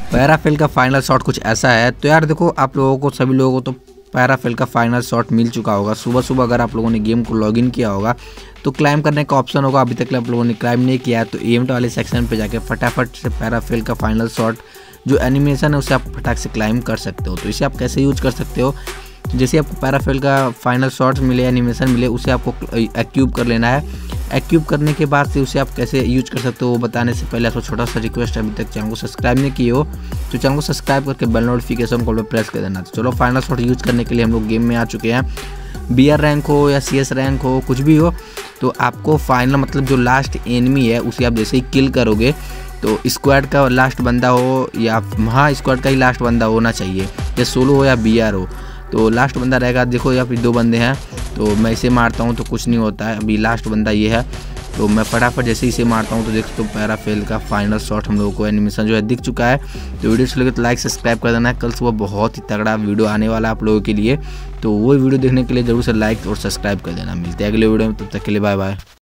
पैराफेल का final shot कुछ ऐसा है। तो यार देखो, आप लोगों को, सभी लोगों को तो पैराफेल का फाइनल शॉट मिल चुका होगा। सुबह सुबह अगर आप लोगों ने गेम को लॉगिन किया होगा तो क्लाइम करने का ऑप्शन होगा। अभी तक आप लोगों ने क्लाइम नहीं किया है तो इवेंट वाले सेक्शन पे जाके फटाफट से पैराफेल का फाइनल शॉट जो एनिमेशन है उसे आप फटाक से क्लाइम कर सकते हो। तो इसे आप कैसे यूज कर सकते हो, जैसे आपको पैराफेल का फाइनल शॉट मिले, एनिमेशन मिले, उसे आपको एक्यूब कर लेना है। एक्यूब करने के बाद से उसे आप कैसे यूज कर सकते हो वो बताने से पहले आपको छोटा सा रिक्वेस्ट है, अभी तक चैनल को सब्सक्राइब नहीं किए हो तो चैनल को सब्सक्राइब करके बेल नोटिफिकेशन को प्रेस कर देना। तो चलो, फाइनल शॉट यूज करने के लिए हम लोग गेम में आ चुके हैं। BR रैंक हो या CS रैंक हो, कुछ भी हो, तो आपको फाइनल मतलब जो लास्ट एनिमी है उसे आप जैसे ही किल करोगे तो स्क्वाड का लास्ट बंदा हो या स्क्वाड का ही लास्ट बंदा होना चाहिए, या सोलो हो या BR हो, तो लास्ट बंदा रहेगा। देखो यहाँ पे 2 बंदे हैं तो मैं इसे मारता हूँ तो कुछ नहीं होता है। अभी लास्ट बंदा ये है तो मैं फटाफट जैसे ही इसे मारता हूँ तो देखो तो पैराफेल का फाइनल शॉट हम लोगों को एनिमेशन जो है दिख चुका है। तो वीडियो अच्छी लगे तो लाइक सब्सक्राइब कर देना है। कल सुबह बहुत ही तगड़ा वीडियो आने वाला है आप लोगों के लिए, तो वो वीडियो देखने के लिए जरूर से लाइक और सब्सक्राइब कर देना। मिलते हैं अगले वीडियो में, तब तक के लिए बाय बाय।